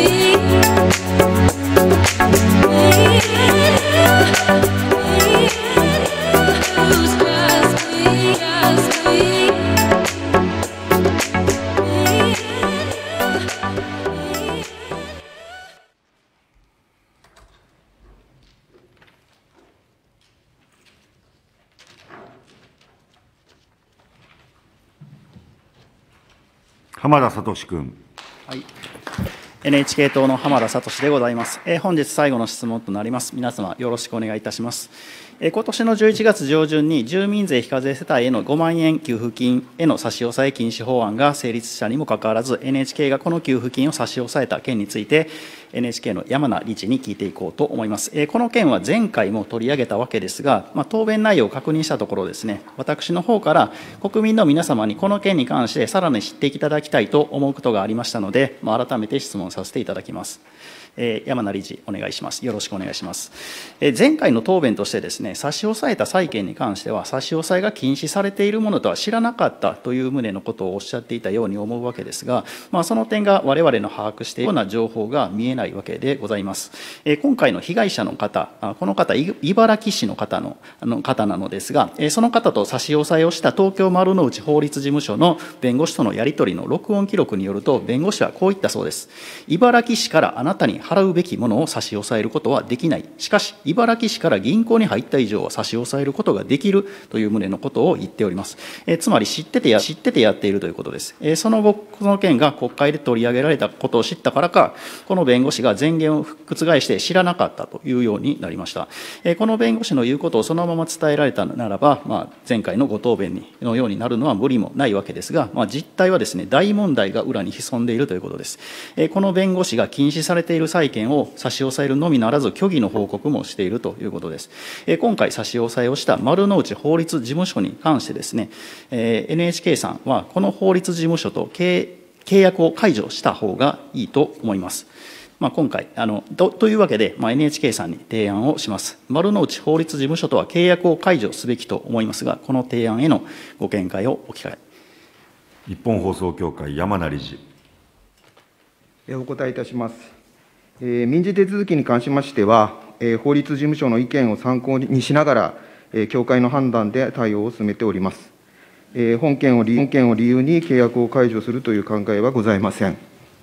浜田聡君。 はい、NHK 党の浜田聡でございます。本日最後の質問となります。皆様よろしくお願いいたします。今年の11月上旬に住民税非課税世帯への5万円給付金への差し押さえ禁止法案が成立したにもかかわらず、NHK がこの給付金を差し押さえた件について、NHK の山名理事に聞いていこうと思います。この件は前回も取り上げたわけですが、答弁内容を確認したところですね、私の方から国民の皆様にこの件に関してさらに知っていただきたいと思うことがありましたので、改めて質問させていただきます。山名理事、お願いします。よろしくお願いします。前回の答弁としてですね、差し押さえた債権に関しては、差し押さえが禁止されているものとは知らなかったという旨のことをおっしゃっていたように思うわけですが、その点が我々の把握しているような情報が見えないわけでございます。今回の被害者の方、この方、茨城市の方なのですが、その方と差し押さえをした東京丸の内法律事務所の弁護士とのやり取りの録音記録によると、弁護士はこう言ったそうです。茨城市からあなたに払うべきものを差し押さえることはできない。しかし、茨城市から銀行に入った以上は差し押さえることができるという旨のことを言っております。つまり知っててやっているということです。その後、この件が国会で取り上げられたことを知ったからか、この弁護士が前言を覆して知らなかったというようになりました。この弁護士の言うことをそのまま伝えられたならば、前回のご答弁のようになるのは無理もないわけですが、実態はですね、大問題が裏に潜んでいるということです。この弁護士が禁止されている債権を差し押さえるのみならず、虚偽の報告もしているということです。今回差し押さえをした丸の内法律事務所に関してですね、NHK さんはこの法律事務所と契約を解除した方がいいと思います。今回というわけで、NHK さんに提案をします。丸の内法律事務所とは契約を解除すべきと思いますが、この提案へのご見解をお聞かせ。 日本放送協会、山名理事。 お答えいたします。民事手続きに関しましては、法律事務所の意見を参考にしながら、協会の判断で対応を進めております。本件を理由に契約を解除するという考えはございません。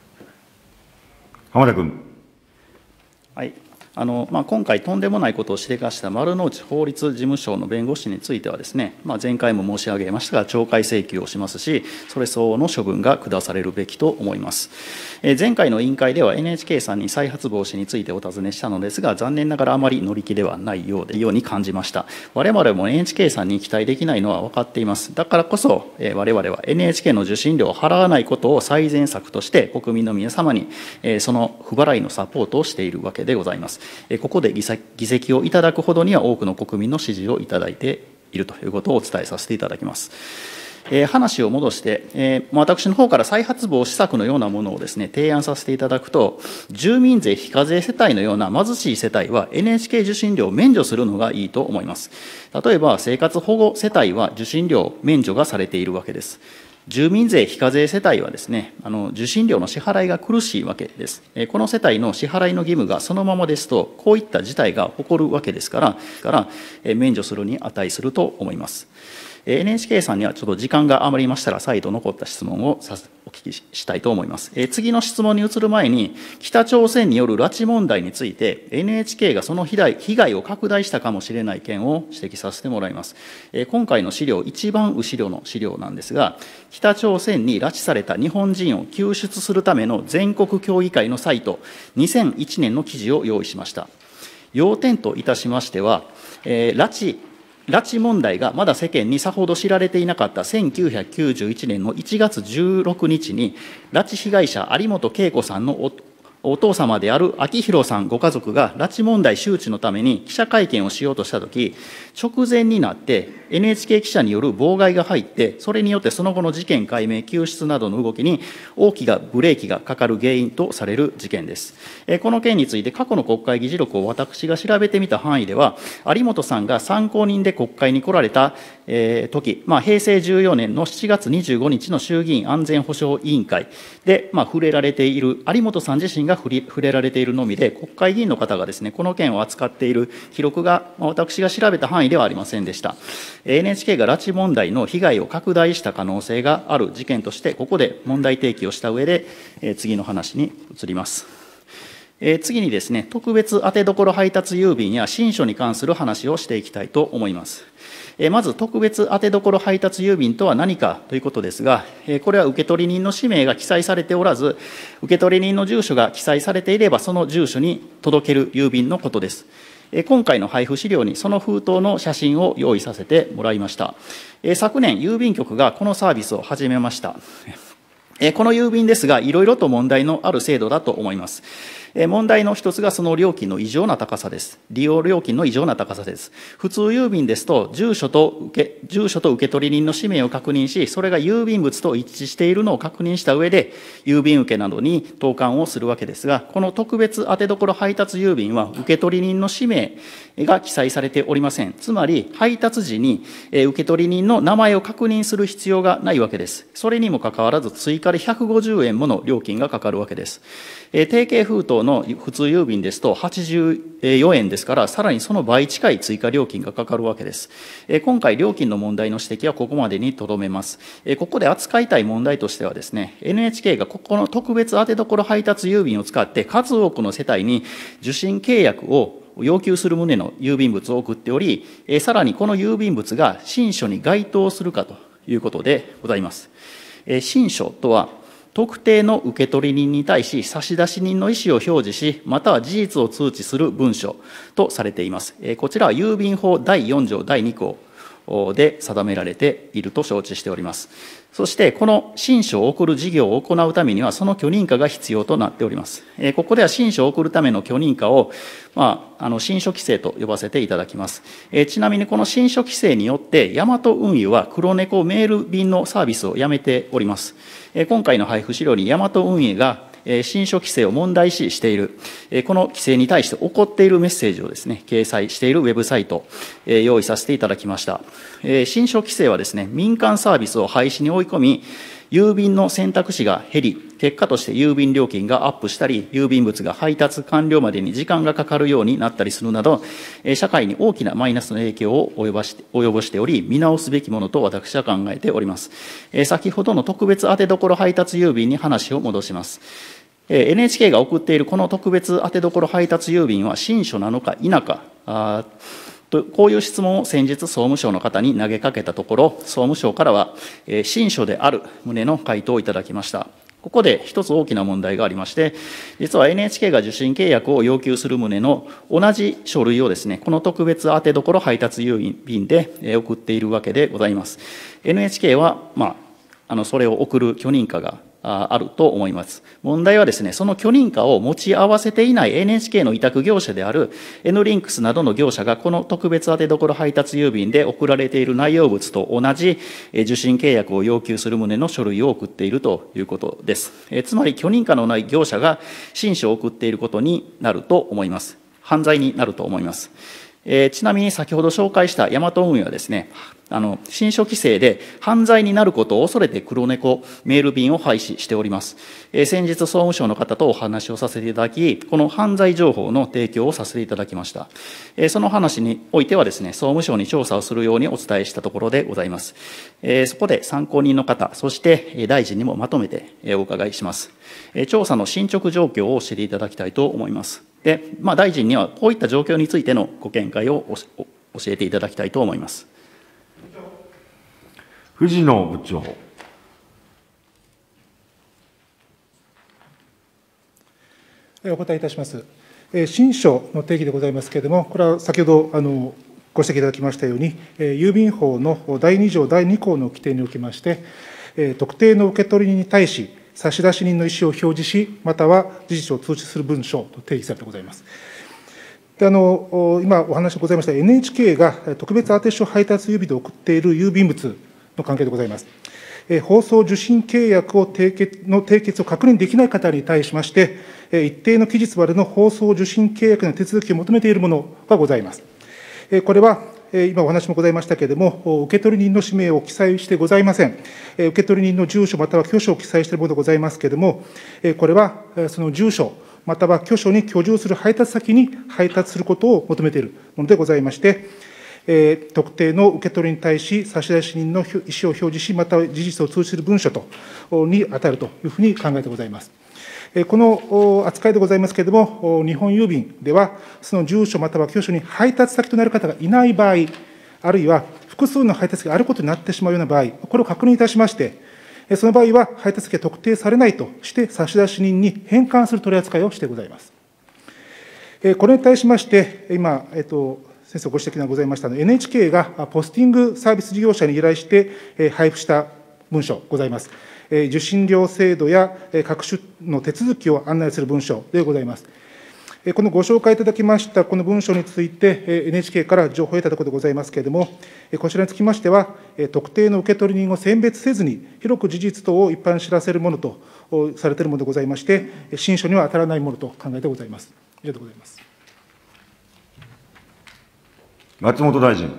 浜田君。 はい。今回、とんでもないことをしでかした丸の内法律事務所の弁護士についてはですね、前回も申し上げましたが、懲戒請求をしますし、それ相応の処分が下されるべきと思います。前回の委員会では NHK さんに再発防止についてお尋ねしたのですが、残念ながらあまり乗り気ではないように感じました。我々も NHK さんに期待できないのは分かっています。だからこそ、我々は NHK の受信料を払わないことを最善策として、国民の皆様にその不払いのサポートをしているわけでございます。ここで議席をいただくほどには多くの国民の支持をいただいているということをお伝えさせていただきます。話を戻して、私の方から再発防止策のようなものをですね、提案させていただくと、住民税非課税世帯のような貧しい世帯は NHK 受信料を免除するのがいいと思います。例えば、生活保護世帯は受信料免除がされているわけです。住民税非課税世帯はですね、受信料の支払いが苦しいわけです。この世帯の支払いの義務がそのままですと、こういった事態が起こるわけですから、免除するに値すると思います。NHK さんにはちょっと時間が余りましたら、再度残った質問をお聞きしたいと思います。次の質問に移る前に、北朝鮮による拉致問題について、NHK がその被害を拡大したかもしれない件を指摘させてもらいます。今回の資料、一番後ろの資料なんですが、北朝鮮に拉致された日本人を救出するための全国協議会のサイト、2001年の記事を用意しました。要点といたしましては、拉致問題がまだ世間にさほど知られていなかった1991年の1月16日に、拉致被害者有本恵子さんのお父様である明弘さんご家族が拉致問題周知のために記者会見をしようとしたとき、直前になって NHK 記者による妨害が入って、それによってその後の事件解明、救出などの動きに大きなブレーキがかかる原因とされる事件です。この件について過去の国会議事録を私が調べてみた範囲では、有本さんが参考人で国会に来られた時、平成14年の7月25日の衆議院安全保障委員会で触れられている有本さん自身がが触れられているのみで、国会議員の方がですね、この件を扱っている記録が、私が調べた範囲ではありませんでした。NHK が拉致問題の被害を拡大した可能性がある事件として、ここで問題提起をした上で、次の話に移ります。次にですね、特別当て所配達郵便や信書に関する話をしていきたいと思います。まず、特別当て所配達郵便とは何かということですが、これは受取人の氏名が記載されておらず、受取人の住所が記載されていれば、その住所に届ける郵便のことです。今回の配布資料にその封筒の写真を用意させてもらいました。昨年、郵便局がこのサービスを始めました。この郵便ですが、いろいろと問題のある制度だと思います。問題の一つがその料金の異常な高さです。利用料金の異常な高さです。普通郵便ですと、住所と受取人の氏名を確認し、それが郵便物と一致しているのを確認した上で、郵便受けなどに投函をするわけですが、この特別当て所配達郵便は、受取人の氏名が記載されておりません。つまり、配達時に受取人の名前を確認する必要がないわけです。それにもかかわらず、追加で150円もの料金がかかるわけです。定型封筒の普通郵便ですと84円ですから、さらにその倍近い追加料金がかかるわけです。今回、料金の問題の指摘はここまでにとどめます。ここで扱いたい問題としてはですね、NHK がここの特別当て所配達郵便を使って数多くの世帯に受信契約を要求する旨の郵便物を送っており、さらにこの郵便物が信書に該当するかということでございます。信書とは、特定の受取人に対し差出人の意思を表示し、または事実を通知する文書とされています。こちらは郵便法第4条第2項で定められていると承知しております。そして、この信書を送る事業を行うためには、その許認可が必要となっております。ここでは信書を送るための許認可を、信書規制と呼ばせていただきます。ちなみに、この信書規制によって、ヤマト運輸は黒猫メール便のサービスをやめております。今回の配布資料にヤマト運輸が信書規制を問題視している、この規制に対して起こっているメッセージをですね、掲載しているウェブサイト、用意させていただきました。信書規制はですね、民間サービスを廃止に追い込み、郵便の選択肢が減り、結果として郵便料金がアップしたり、郵便物が配達完了までに時間がかかるようになったりするなど、社会に大きなマイナスの影響を及ぼしており、見直すべきものと私は考えております。先ほどの特別当て所配達郵便に話を戻します。NHK が送っているこの特別当て所配達郵便は信書なのか否か、こういう質問を先日総務省の方に投げかけたところ、総務省からは信書である旨の回答をいただきました。ここで一つ大きな問題がありまして、実は NHK が受信契約を要求する旨の同じ書類をですね、この特別当て所配達郵便で送っているわけでございます。NHK は、それを送る許認可があると思います。問題はですね、その許認可を持ち合わせていない NHK の委託業者である N リンクスなどの業者がこの特別当て所配達郵便で送られている内容物と同じ受信契約を要求する旨の書類を送っているということです。つまり許認可のない業者が信書を送っていることになると思います。犯罪になると思います。ちなみに先ほど紹介したヤマト運輸はですね、信書規制で犯罪になることを恐れて黒猫メール便を廃止しております。先日総務省の方とお話をさせていただき、この犯罪情報の提供をさせていただきました。その話においてはですね、総務省に調査をするようにお伝えしたところでございます。そこで参考人の方、そして大臣にもまとめてお伺いします。調査の進捗状況を教えていただきたいと思います。で、大臣にはこういった状況についてのご見解を教えていただきたいと思います。 藤野部長。 お答えいたします。信書の定義でございますけれども、これは先ほどご指摘いただきましたように、郵便法の第2条第2項の規定におきまして、特定の受取人に対し、差出人の意思を表示し、または事実を通知する文書と定義されてございます。で今お話がございました NHK が特別宛書配達郵便で送っている郵便物の関係でございます。放送受信契約を締結を確認できない方に対しまして、一定の期日までの放送受信契約の手続きを求めているものがございます。これは今お話もございましたけれども、受取人の氏名を記載してございません。受取人の住所または居所を記載しているものでございますけれども、これはその住所または居所に居住する配達先に配達することを求めているものでございまして、特定の受け取りに対し、差出人の意思を表示し、または事実を通じる文書に当たるというふうに考えてございます。この扱いでございますけれども、日本郵便では、その住所または居所に配達先となる方がいない場合、あるいは複数の配達先があることになってしまうような場合、これを確認いたしまして、その場合は配達先が特定されないとして、差出人に返還する取り扱いをしてございます。これに対しまして、今、先生ご指摘がございましたNHK がポスティングサービス事業者に依頼して配布した文書ございます。受信料制度や各種の手続きを案内する文書でございます。このご紹介いただきましたこの文書について、NHK から情報を得たところでございますけれども、こちらにつきましては、特定の受取人を選別せずに、広く事実等を一般に知らせるものとされているものでございまして、信書には当たらないものと考えてございます。以上でございます。 松本大臣。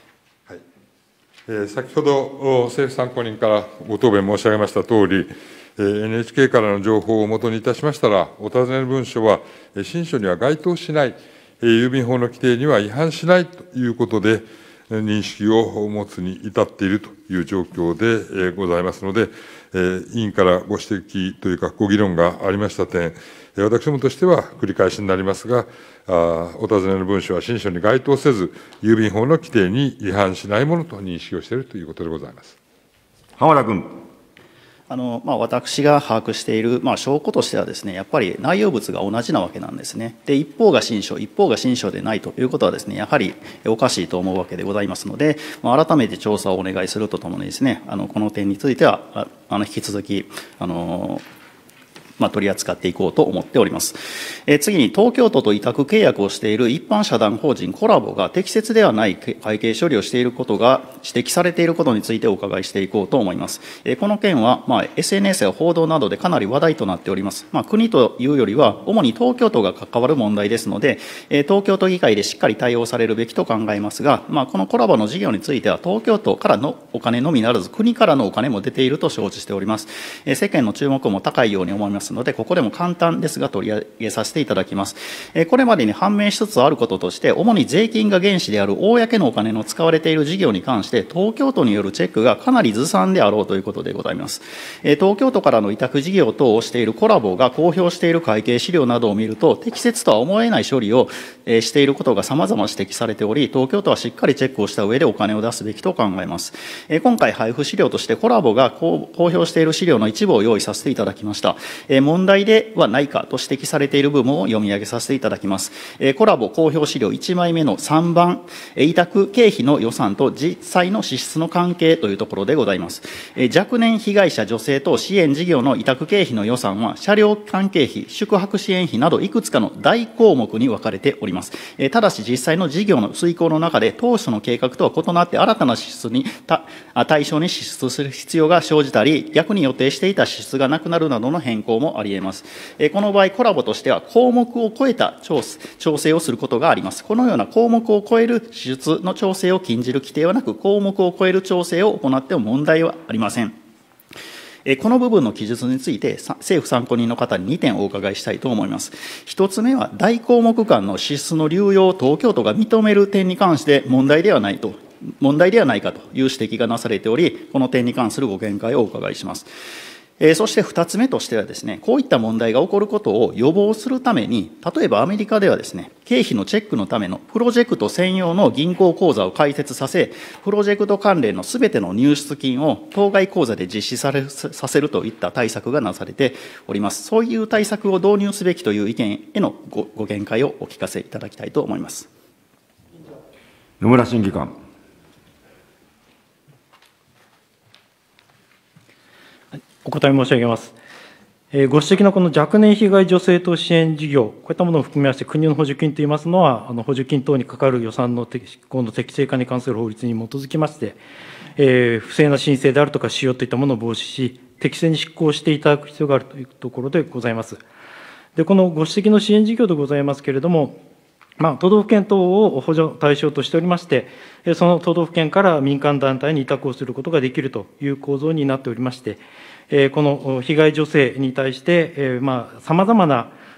先ほど政府参考人からご答弁申し上げましたとおり、NHK からの情報をもとにいたしましたら、お尋ねの文書は、信書には該当しない、郵便法の規定には違反しないということで、認識を持つに至っているという状況でございますので、委員からご指摘というか、ご議論がありました点、私どもとしては繰り返しになりますが、お尋ねの文書は信書に該当せず、郵便法の規定に違反しないものと認識をしているということでございます。 浜田君。 私が把握している、証拠としてはですね、やっぱり内容物が同じなわけなんですね。で、一方が信書、一方が信書でないということはですね、やはりおかしいと思うわけでございますので、改めて調査をお願いするとともにですね、この点については、引き続き、取り扱っていこうと思っております。次に、東京都と委託契約をしている一般社団法人コラボが適切ではない会計処理をしていることが指摘されていることについてお伺いしていこうと思います。この件は、SNS や報道などでかなり話題となっております。国というよりは、主に東京都が関わる問題ですので、東京都議会でしっかり対応されるべきと考えますが、このコラボの事業については、東京都からのお金のみならず、国からのお金も出ていると承知しております。世間の注目も高いように思いますので、ここでも簡単ですが取り上げさせていただきます。これまでに判明しつつあることとして、主に税金が原資である公のお金の使われている事業に関して、東京都によるチェックがかなりずさんであろうということでございます。東京都からの委託事業等をしているコラボが公表している会計資料などを見ると、適切とは思えない処理をしていることが様々指摘されており、東京都はしっかりチェックをした上でお金を出すべきと考えます。今回配布資料としてコラボが公表している資料の一部を用意させていただきました。問題ではないかと指摘されている部分を読み上げさせていただきます。コラボ公表資料1枚目の3番、委託経費の予算と実際の支出の関係というところでございます。若年被害者女性等支援事業の委託経費の予算は、車両関係費、宿泊支援費などいくつかの大項目に分かれております。ただし実際の事業の遂行の中で、当初の計画とは異なって新たな支出に対象に支出する必要が生じたり、逆に予定していた支出がなくなるなどの変更もあり得ます。この場合、コラボとしては項目を超えた調整をすることがあります。このような項目を超える支出の調整を禁じる規定はなく、項目を超える調整を行っても問題はありません。この部分の記述について、政府参考人の方に2点お伺いしたいと思います。1つ目は、大項目間の支出の流用を東京都が認める点に関して問題ではないかという指摘がなされており、この点に関するご見解をお伺いします。そして2つ目としてはですね、こういった問題が起こることを予防するために、例えばアメリカではですね、経費のチェックのためのプロジェクト専用の銀行口座を開設させ、プロジェクト関連のすべての入出金を当該口座で実施させるといった対策がなされております。そういう対策を導入すべきという意見へのご見解をお聞かせいただきたいと思います。 野村審議官。 お答え申し上げます。ご指摘のこの若年被害女性等支援事業、こういったものを含めまして、国の補助金といいますのは、補助金等にかかる予算の適正化に関する法律に基づきまして、不正な申請であるとか使用といったものを防止し、適正に執行していただく必要があるというところでございます。で、このご指摘の支援事業でございますけれども、都道府県等を補助対象としておりまして、その都道府県から民間団体に委託をすることができるという構造になっておりまして、この被害女性に対して、さまざまな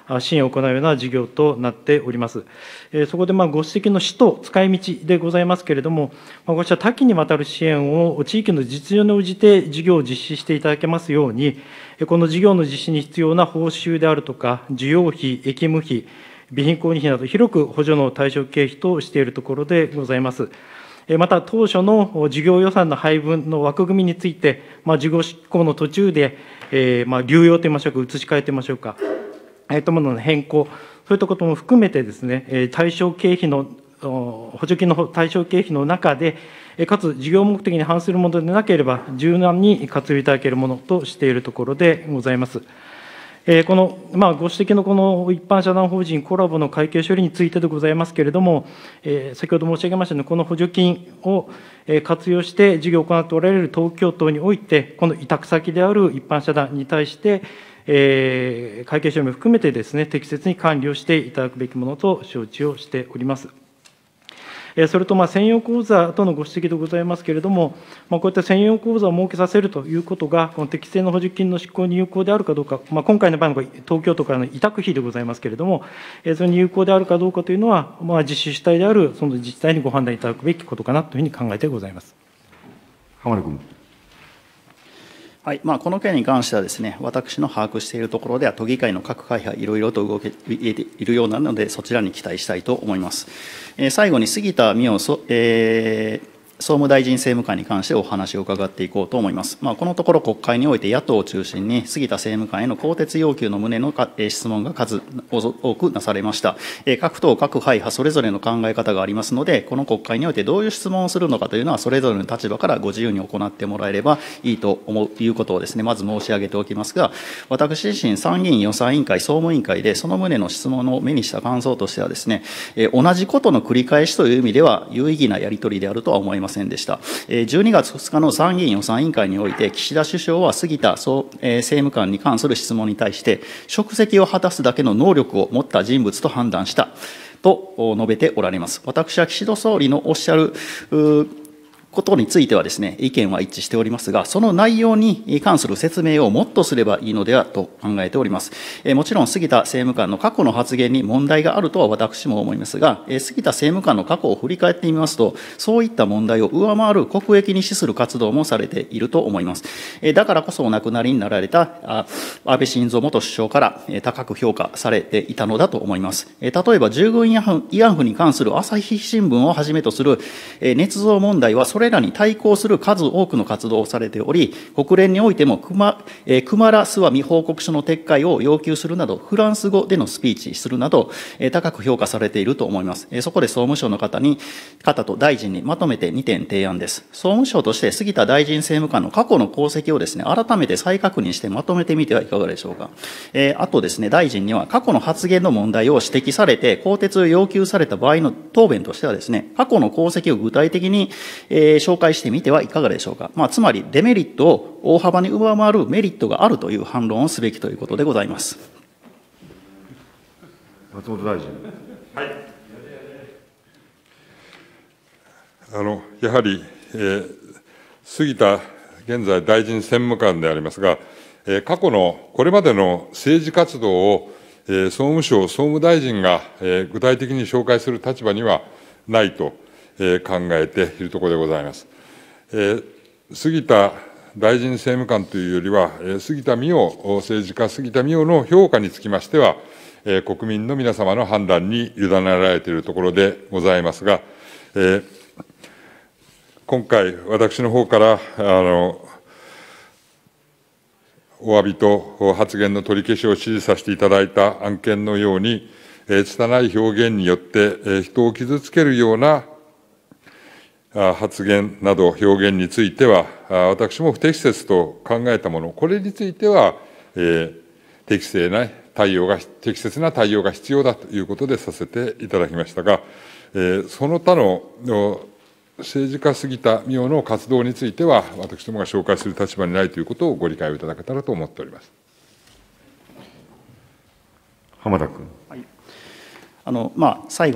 支援を行うような事業となっております。そこでご指摘の使途、使い道でございますけれども、こうした多岐にわたる支援を地域の実情に応じて事業を実施していただけますように、この事業の実施に必要な報酬であるとか、需要費、役務費、備品購入費など、広く補助の対象経費としているところでございます。また、当初の事業予算の配分の枠組みについて、事業執行の途中で、流用といいましょうか、移し替えといいましょうか、ものの変更、そういったことも含めてですね、対象経費の、補助金の対象経費の中で、かつ事業目的に反するものでなければ、柔軟に活用いただけるものとしているところでございます。この、ご指摘のこの一般社団法人コラボの会計処理についてでございますけれども、先ほど申し上げましたように、この補助金を活用して事業を行っておられる東京都において、この委託先である一般社団に対して、会計処理も含めてですね、適切に管理をしていただくべきものと承知をしております。それと専用口座とのご指摘でございますけれども、こういった専用口座を設けさせるということが、この適正な補助金の執行に有効であるかどうか、今回の場合の東京都からの委託費でございますけれども、それに有効であるかどうかというのは、実施主体であるその自治体にご判断いただくべきことかなというふうに考えてございます。 浜田君。 はい、この件に関してはですね、私の把握しているところでは、都議会の各会派、いろいろと動けているようなので、そちらに期待したいと思います。最後に杉田水脈総務大臣政務官に関してお話を伺っていこうと思います。このところ国会において野党を中心に杉田政務官への更迭要求の旨の質問が数多くなされました。各党各会派それぞれの考え方がありますので、この国会においてどういう質問をするのかというのはそれぞれの立場からご自由に行ってもらえればいいということをですね、まず申し上げておきますが、私自身参議院予算委員会総務委員会でその旨の質問を目にした感想としてはですね、同じことの繰り返しという意味では有意義なやり取りであるとは思いませんでした。12月2日の参議院予算委員会において、岸田首相は杉田政務官に関する質問に対して、職責を果たすだけの能力を持った人物と判断したと述べておられます。私は岸田総理のおっしゃることについてはですね、意見は一致しておりますが、その内容に関する説明をもっとすればいいのではと考えております。もちろん杉田政務官の過去の発言に問題があるとは私も思いますが、杉田政務官の過去を振り返ってみますと、そういった問題を上回る国益に資する活動もされていると思います。だからこそお亡くなりになられた安倍晋三元首相から高く評価されていたのだと思います。例えば従軍慰安婦に関する朝日新聞をはじめとする捏造問題は、それらに対抗する数多くの活動をされており、国連においてもクマラスワミ報告書の撤回を要求するなど、フランス語でのスピーチするなど、高く評価されていると思います。そこで総務省の方と大臣にまとめて2点提案です。総務省として杉田大臣政務官の過去の功績をですね、改めて再確認してまとめてみてはいかがでしょうか。あとですね、大臣には過去の発言の問題を指摘されて、更迭を要求された場合の答弁としてはですね、過去の功績を具体的に紹介してみてはいかがでしょうか。つまりデメリットを大幅に上回るメリットがあるという反論をすべきということでございます。 松本大臣。 はい。やはり、杉田現在大臣専務官でありますが、過去のこれまでの政治活動を、総務省総務大臣が、具体的に紹介する立場にはないと、考えているところでございます。杉田大臣政務官というよりは、杉田水脈政治家、杉田水脈の評価につきましては、国民の皆様の判断に委ねられているところでございますが、今回、私の方からお詫びと発言の取り消しを指示させていただいた案件のように、拙い表現によって人を傷つけるような発言など表現については、私も不適切と考えたもの、これについては、適切な対応が必要だということでさせていただきましたが、その他の政治家杉田水脈の活動については、私どもが紹介する立場にないということをご理解をいただけたらと思っております。 浜田君。 はい、最後の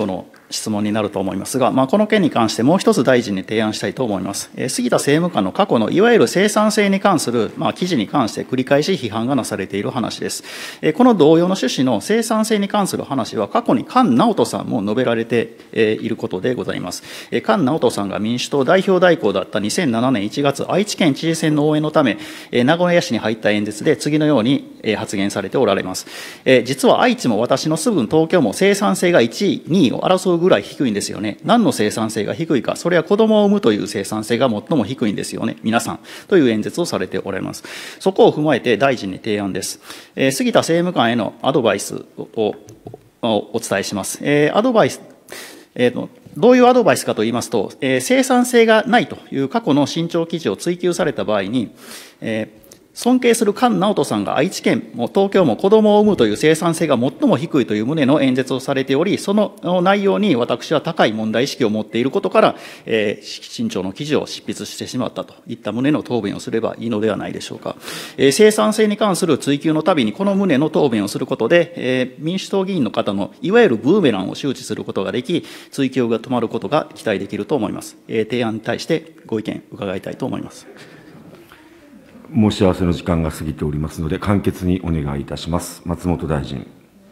質問になると思いますが、この件に関してもう一つ大臣に提案したいと思います。杉田政務官の過去のいわゆる生産性に関する、記事に関して繰り返し批判がなされている話です。この同様の趣旨の生産性に関する話は、過去に菅直人さんも述べられていることでございます。菅直人さんが民主党代表代行だった2007年1月、愛知県知事選の応援のため、名古屋市に入った演説で次のように発言されておられます。実は愛知も私の住む東京も生産性が1位、2位を争うぐらい低いんですよね。何の生産性が低いか、それは子供を産むという生産性が最も低いんですよね、皆さん、という演説をされておられます。そこを踏まえて大臣に提案です。杉田政務官へのアドバイスをお伝えします。アドバイス、どういうアドバイスかといいますと、生産性がないという過去の新潮記事を追及された場合に、尊敬する菅直人さんが愛知県も東京も子供を産むという生産性が最も低いという旨の演説をされており、その内容に私は高い問題意識を持っていることから、新潮の記事を執筆してしまったといった旨の答弁をすればいいのではないでしょうか。生産性に関する追及のたびにこの旨の答弁をすることで、民主党議員の方のいわゆるブーメランを周知することができ、追及が止まることが期待できると思います。提案に対してご意見伺いたいと思います。 申し合わせの時間が過ぎておりますので、簡潔にお願いいたします。松本大臣。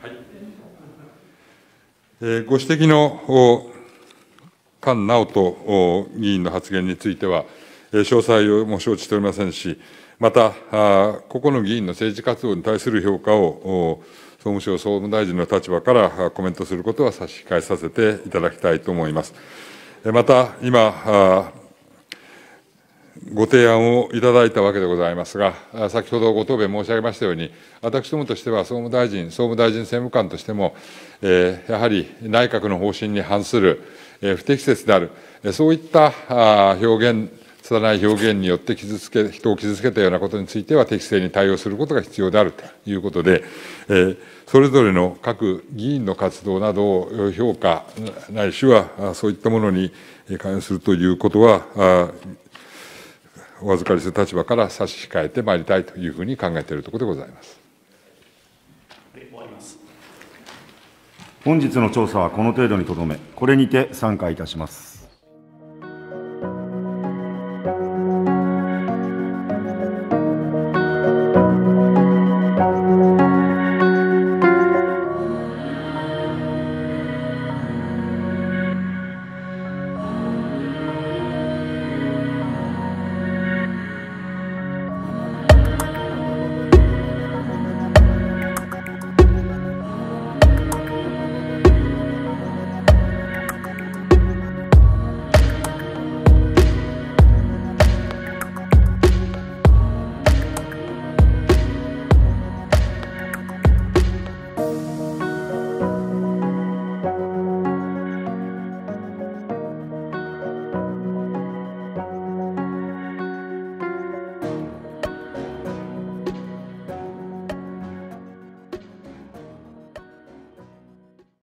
ご指摘の菅直人議員の発言については、詳細も承知しておりませんし、また、個々の議員の政治活動に対する評価を、総務省総務大臣の立場からコメントすることは差し控えさせていただきたいと思います。また、今、ご提案をいただいたわけでございますが、先ほどご答弁申し上げましたように、私どもとしては総務大臣政務官としても、やはり内閣の方針に反する、不適切である、そういった表現、拙い表現によって人を傷つけたようなことについては、適正に対応することが必要であるということで、それぞれの各議員の活動などを評価、ないしはそういったものに関与するということは、お預かりする立場から差し控えてまいりたいというふうに考えているところでございます。 本日の調査はこの程度にとどめ、これにて散会いたします。